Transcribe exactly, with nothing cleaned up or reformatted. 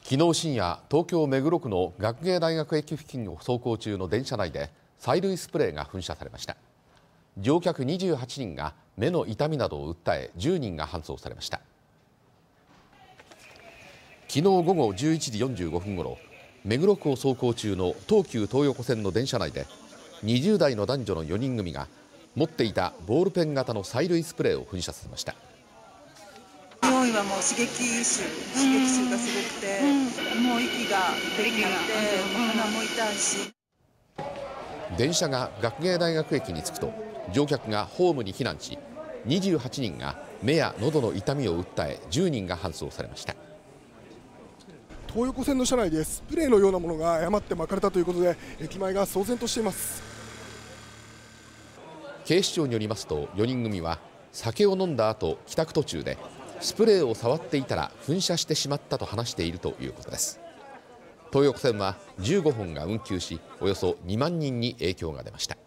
昨日深夜、東京目黒区の学芸大学駅付近を走行中の電車内で催涙スプレーが噴射されました。乗客にじゅうはちにんが目の痛みなどを訴え、じゅうにんが搬送されました。昨日午後じゅういちじよんじゅうごふんごろ、目黒区を走行中の東急東横線の電車内でにじゅう代の男女のよにん組が持っていたボールペン型の催涙スプレーを噴射させました。 匂いはもう刺激臭、刺激臭がすごくて、うん、もう息ができなくて、鼻も痛いし。 電車が学芸大学駅に着くと、乗客がホームに避難し、にじゅうはちにんが目や喉の痛みを訴え、じゅうにんが搬送されました。 東横線の車内でスプレーのようなものが誤って撒かれたということで、駅前が騒然としています。 警視庁によりますと、よにん組は酒を飲んだ後、帰宅途中でスプレーを触っていたら噴射してしまったと話しているということです。東横線はじゅうごほんが運休し、およそにまんにんに影響が出ました。